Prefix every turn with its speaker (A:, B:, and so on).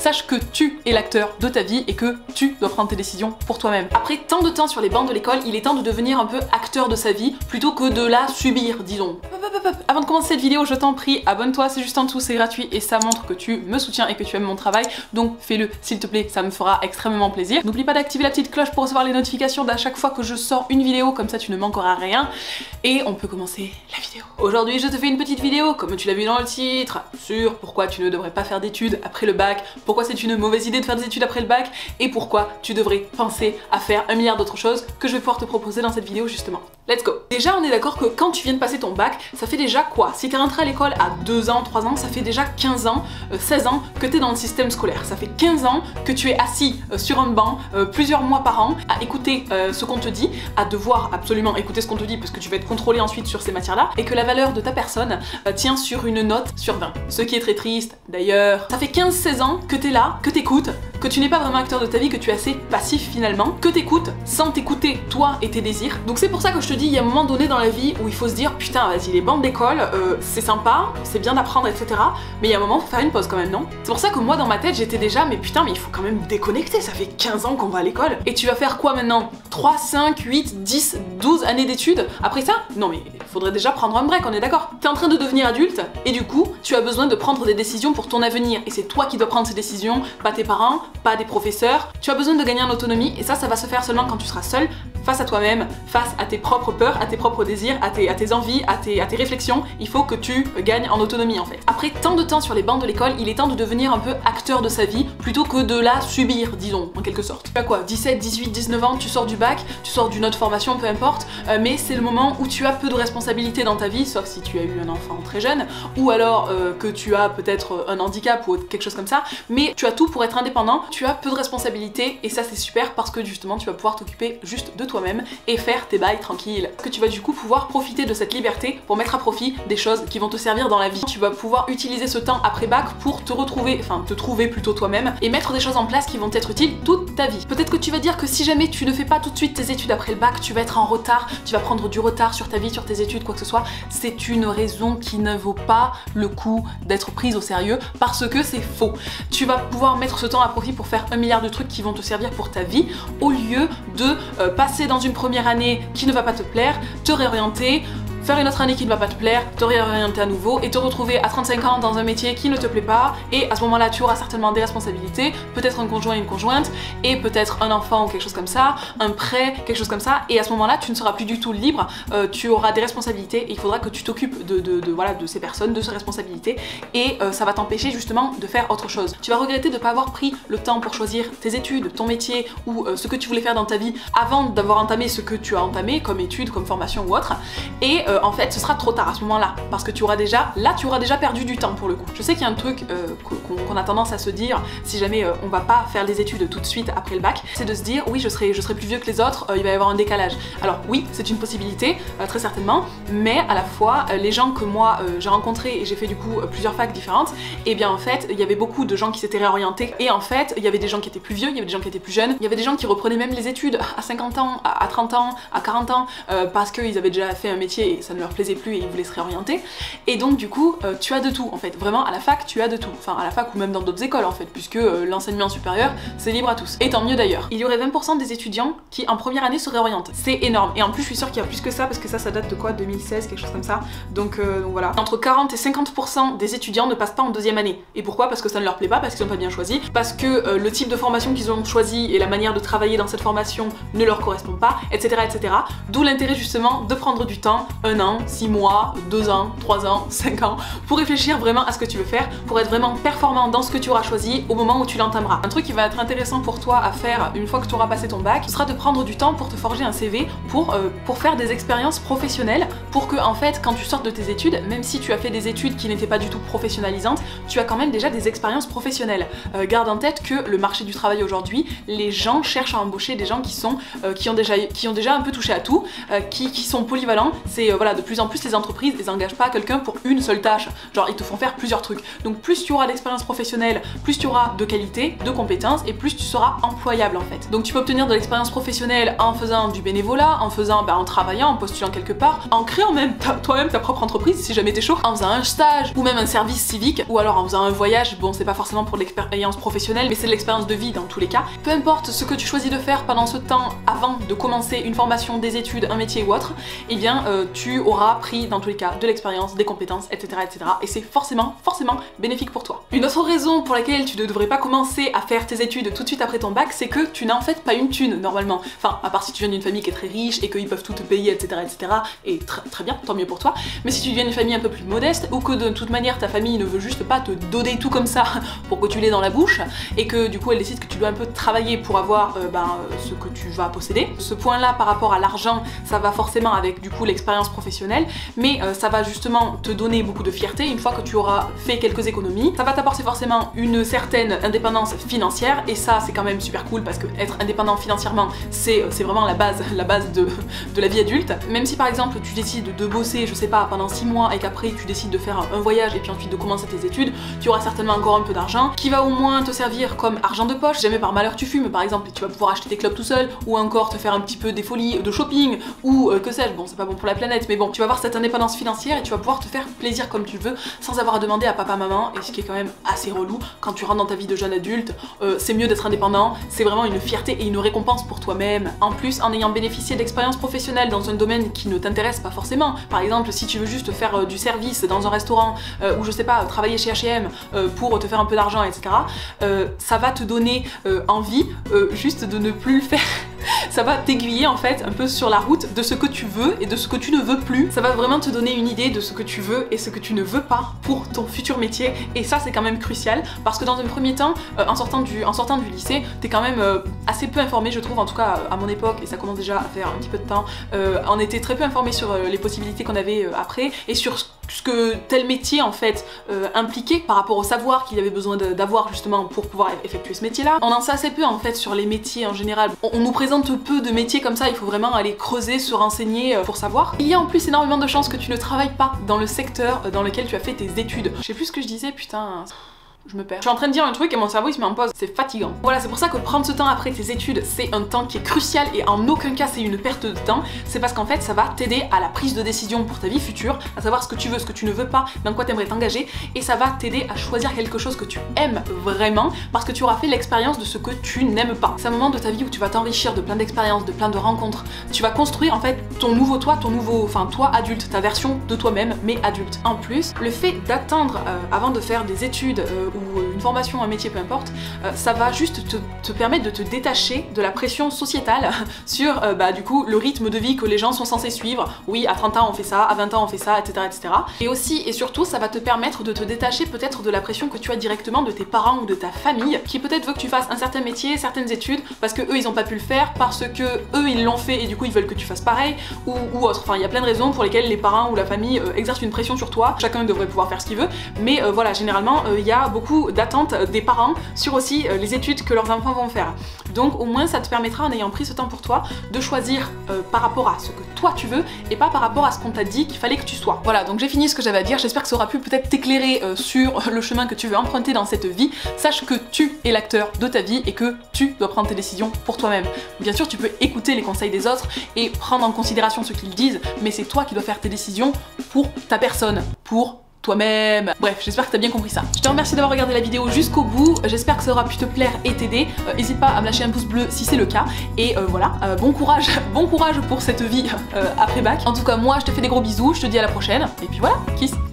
A: sache que tu es l'acteur de ta vie et que tu dois prendre tes décisions pour toi-même. Après tant de temps sur les bancs de l'école, il est temps de devenir un peu acteur de sa vie plutôt que de la subir, disons. Avant de commencer cette vidéo, je t'en prie, abonne-toi, c'est juste en dessous, c'est gratuit et ça montre que tu me soutiens et que tu aimes mon travail, donc fais-le s'il te plaît, ça me fera extrêmement plaisir. N'oublie pas d'activer la petite cloche pour recevoir les notifications d'à chaque fois que je sors une vidéo, comme ça tu ne manqueras rien. Et on peut commencer la vidéo. Aujourd'hui, je te fais une petite vidéo, comme tu l'as vu dans le titre, sur pourquoi tu ne devrais pas faire d'études après le bac, pourquoi c'est une mauvaise idée de faire des études après le bac, et pourquoi tu devrais penser à faire un milliard d'autres choses que je vais pouvoir te proposer dans cette vidéo justement. Let's go! Déjà, on est d'accord que quand tu viens de passer ton bac, ça fait déjà quoi? Si t'es rentré à l'école à 2 ans, 3 ans, ça fait déjà 15 ans, 16 ans que t'es dans le système scolaire. Ça fait 15 ans que tu es assis sur un banc plusieurs mois par an à écouter ce qu'on te dit, à devoir absolument écouter ce qu'on te dit parce que tu vas être contrôlé ensuite sur ces matières-là, et que la valeur de ta personne tient sur une note sur 20. Ce qui est très triste d'ailleurs. Ça fait 15-16 ans que t'es là, que t'écoutes, que tu n'es pas vraiment acteur de ta vie, que tu es assez passif finalement, que t'écoutes sans t'écouter toi et tes désirs. Donc c'est pour ça que je te dis, il y a un moment donné dans la vie où il faut se dire putain vas-y, les bancs d'école c'est sympa, c'est bien d'apprendre etc, mais il y a un moment faut faire une pause quand même, non? C'est pour ça que moi dans ma tête j'étais déjà mais putain mais il faut quand même déconnecter, ça fait 15 ans qu'on va à l'école et tu vas faire quoi maintenant? 3, 5, 8, 10, 12 années d'études après ça? Non mais il faudrait déjà prendre un break, on est d'accord? T'es en train de devenir adulte et du coup tu as besoin de prendre des décisions pour ton avenir et c'est toi qui dois prendre ces décisions, pas tes parents, pas des professeurs. Tu as besoin de gagner en autonomie et ça va se faire seulement quand tu seras seul face à toi-même, face à tes propres peurs, à tes propres désirs, à tes envies, à tes réflexions. Il faut que tu gagnes en autonomie en fait. Après tant de temps sur les bancs de l'école, il est temps de devenir un peu acteur de sa vie plutôt que de la subir, disons, en quelque sorte. Tu as quoi, 17, 18, 19 ans, tu sors du bac, tu sors d'une autre formation, peu importe, mais c'est le moment où tu as peu de responsabilités dans ta vie, sauf si tu as eu un enfant très jeune, ou alors que tu as peut-être un handicap ou quelque chose comme ça, mais tu as tout pour être indépendant, tu as peu de responsabilités et ça c'est super parce que justement tu vas pouvoir t'occuper juste de toi-même et faire tes bails tranquilles. Que tu vas du coup pouvoir profiter de cette liberté pour mettre à profit des choses qui vont te servir dans la vie. Tu vas pouvoir utiliser ce temps après bac pour te retrouver, enfin te trouver plutôt toi-même et mettre des choses en place qui vont t'être utiles toute ta vie. Peut-être que tu vas dire que si jamais tu ne fais pas tout de suite tes études après le bac, tu vas être en retard, tu vas prendre du retard sur ta vie, sur tes études, quoi que ce soit. C'est une raison qui ne vaut pas le coup d'être prise au sérieux parce que c'est faux. Tu vas pouvoir mettre ce temps à profit pour faire un milliard de trucs qui vont te servir pour ta vie au lieu de passer dans une première année qui ne va pas te plaire, te réorienter, faire une autre année qui ne va pas te plaire, te réorienter à nouveau et te retrouver à 35 ans dans un métier qui ne te plaît pas et à ce moment-là tu auras certainement des responsabilités, peut-être un conjoint et une conjointe et peut-être un enfant ou quelque chose comme ça, un prêt, quelque chose comme ça et à ce moment-là tu ne seras plus du tout libre, tu auras des responsabilités et il faudra que tu t'occupes voilà, de ces personnes, de ces responsabilités et ça va t'empêcher justement de faire autre chose. Tu vas regretter de ne pas avoir pris le temps pour choisir tes études, ton métier ou ce que tu voulais faire dans ta vie avant d'avoir entamé ce que tu as entamé comme études, comme formation ou autre et en fait ce sera trop tard à ce moment-là parce que tu auras déjà perdu du temps pour le coup. Je sais qu'il y a un truc qu'on a tendance à se dire si jamais on va pas faire les études tout de suite après le bac, c'est de se dire oui je serai plus vieux que les autres, il va y avoir un décalage. Alors oui c'est une possibilité très certainement, mais à la fois les gens que moi j'ai rencontrés et j'ai fait du coup plusieurs facs différentes, et bien en fait il y avait beaucoup de gens qui s'étaient réorientés et en fait il y avait des gens qui étaient plus vieux, il y avait des gens qui étaient plus jeunes, il y avait des gens qui reprenaient même les études à 50 ans, à 30 ans, à 40 ans parce qu'ils avaient déjà fait un métier et ça ne leur plaisait plus et ils voulaient se réorienter. Et donc du coup tu as de tout en fait, vraiment à la fac tu as de tout, enfin à la fac ou même dans d'autres écoles en fait, puisque l'enseignement supérieur c'est libre à tous, et tant mieux d'ailleurs. Il y aurait 20% des étudiants qui en première année se réorientent, c'est énorme, et en plus je suis sûre qu'il y a plus que ça parce que ça date de quoi, 2016, quelque chose comme ça, donc voilà. Entre 40 et 50% des étudiants ne passent pas en deuxième année, et pourquoi? Parce que ça ne leur plaît pas, parce qu'ils n'ont pas bien choisi, parce que le type de formation qu'ils ont choisi et la manière de travailler dans cette formation ne leur correspond pas, etc. etc. D'où l'intérêt justement de prendre du temps, 1 an, 6 mois, 2 ans, 3 ans, 5 ans, pour réfléchir vraiment à ce que tu veux faire, pour être vraiment performant dans ce que tu auras choisi au moment où tu l'entameras. Un truc qui va être intéressant pour toi à faire une fois que tu auras passé ton bac, ce sera de prendre du temps pour te forger un CV, pour faire des expériences professionnelles, pour que en fait quand tu sortes de tes études, même si tu as fait des études qui n'étaient pas du tout professionnalisantes, tu as quand même déjà des expériences professionnelles. Garde en tête que le marché du travail aujourd'hui, les gens cherchent à embaucher des gens qui ont déjà un peu touché à tout, qui sont polyvalents. C'est voilà, de plus en plus les entreprises, elles engagent pas quelqu'un pour une seule tâche, genre ils te font faire plusieurs trucs. Donc plus tu auras d'expérience professionnelle, plus tu auras de qualité, de compétences et plus tu seras employable en fait. Donc tu peux obtenir de l'expérience professionnelle en faisant du bénévolat, en faisant, en travaillant, en postulant quelque part, en créant même toi-même ta propre entreprise si jamais t'es chaud, en faisant un stage ou même un service civique, ou alors en faisant un voyage. Bon, c'est pas forcément pour de l'expérience professionnelle, mais c'est de l'expérience de vie dans tous les cas. Peu importe ce que tu choisis de faire pendant ce temps avant de commencer une formation, des études, un métier ou autre, eh bien tu auras pris dans tous les cas de l'expérience, des compétences, etc. et c'est forcément bénéfique pour toi. Une autre raison pour laquelle tu ne devrais pas commencer à faire tes études tout de suite après ton bac, c'est que tu n'as en fait pas une thune normalement. Enfin, à part si tu viens d'une famille qui est très riche et qu'ils peuvent tout te payer, etc. et très bien, tant mieux pour toi. Mais si tu viens d'une famille un peu plus modeste, ou que de toute manière ta famille ne veut juste pas te doder tout comme ça pour que tu l'aies dans la bouche, et que du coup elle décide que tu dois un peu travailler pour avoir ce que tu vas posséder. Ce point là par rapport à l'argent, ça va forcément avec du coup l'expérience professionnelle, mais ça va justement te donner beaucoup de fierté une fois que tu auras fait quelques économies. Ça va t'apporter forcément une certaine indépendance financière, et ça c'est quand même super cool parce que être indépendant financièrement c'est vraiment la base de la vie adulte. Même si par exemple tu décides de bosser, je sais pas, pendant 6 mois et qu'après tu décides de faire un voyage et puis ensuite de commencer tes études, tu auras certainement encore un peu d'argent qui va au moins te servir comme argent de poche. Si jamais par malheur tu fumes par exemple, tu vas pouvoir acheter tes clopes tout seul, ou encore te faire un petit peu des folies de shopping, ou que sais-je, bon c'est pas bon pour la planète, mais bon, tu vas avoir cette indépendance financière et tu vas pouvoir te faire plaisir comme tu veux sans avoir à demander à papa maman, et ce qui est quand même assez relou quand tu rentres dans ta vie de jeune adulte. C'est mieux d'être indépendant, c'est vraiment une fierté et une récompense pour toi-même. En plus, en ayant bénéficié d'expérience professionnelle dans un domaine qui ne t'intéresse pas forcément, par exemple si tu veux juste faire du service dans un restaurant, ou je sais pas, travailler chez H&M pour te faire un peu d'argent, etc., ça va te donner envie juste de ne plus le faire. Ça va t'aiguiller en fait un peu sur la route de ce que tu veux et de ce que tu ne veux plus. Ça va vraiment te donner une idée de ce que tu veux et ce que tu ne veux pas pour ton futur métier, et ça c'est quand même crucial parce que dans un premier temps, en sortant du lycée, t'es quand même assez peu informé, je trouve, en tout cas à mon époque, et ça commence déjà à faire un petit peu de temps, on était très peu informé sur les possibilités qu'on avait après et sur ce que tel métier en fait impliquait par rapport au savoir qu'il avait besoin d'avoir justement pour pouvoir effectuer ce métier là. On en sait assez peu en fait sur les métiers en général. On nous présente peu de métiers comme ça, il faut vraiment aller creuser, se renseigner pour savoir. Il y a en plus énormément de chances que tu ne travailles pas dans le secteur dans lequel tu as fait tes études. Je sais plus ce que je disais, putain... Je me perds. Je suis en train de dire un truc et mon cerveau il se met en pause, c'est fatigant. Voilà, c'est pour ça que prendre ce temps après tes études, c'est un temps qui est crucial et en aucun cas c'est une perte de temps. C'est parce qu'en fait ça va t'aider à la prise de décision pour ta vie future, à savoir ce que tu veux, ce que tu ne veux pas, dans quoi t'aimerais t'engager, et ça va t'aider à choisir quelque chose que tu aimes vraiment parce que tu auras fait l'expérience de ce que tu n'aimes pas. C'est un moment de ta vie où tu vas t'enrichir de plein d'expériences, de plein de rencontres. Tu vas construire en fait ton nouveau toi, toi adulte, ta version de toi-même mais adulte. En plus, le fait d'attendre avant de faire des études ou une formation, un métier, peu importe, ça va juste te permettre de te détacher de la pression sociétale sur du coup le rythme de vie que les gens sont censés suivre. Oui, à 30 ans on fait ça, à 20 ans on fait ça, etc. Et aussi et surtout ça va te permettre de te détacher peut-être de la pression que tu as directement de tes parents ou de ta famille, qui peut-être veut que tu fasses un certain métier, certaines études, parce que eux ils ont pas pu le faire, parce que eux ils l'ont fait et du coup ils veulent que tu fasses pareil, ou autre. Enfin il y a plein de raisons pour lesquelles les parents ou la famille exercent une pression sur toi. Chacun devrait pouvoir faire ce qu'il veut, mais voilà, généralement il y a beaucoup d'attentes des parents sur aussi les études que leurs enfants vont faire. Donc au moins ça te permettra, en ayant pris ce temps pour toi, de choisir par rapport à ce que toi tu veux et pas par rapport à ce qu'on t'a dit qu'il fallait que tu sois. Voilà, donc j'ai fini ce que j'avais à dire, j'espère que ça aura pu peut-être t'éclairer sur le chemin que tu veux emprunter dans cette vie. Sache que tu es l'acteur de ta vie et que tu dois prendre tes décisions pour toi-même. Bien sûr tu peux écouter les conseils des autres et prendre en considération ce qu'ils disent, mais c'est toi qui dois faire tes décisions pour ta personne, pour toi-même. Bref, j'espère que t'as bien compris ça. Je te remercie d'avoir regardé la vidéo jusqu'au bout, j'espère que ça aura pu te plaire et t'aider. N'hésite pas à me lâcher un pouce bleu si c'est le cas, et voilà, bon courage pour cette vie après bac. En tout cas moi je te fais des gros bisous, je te dis à la prochaine, et puis voilà, kiss.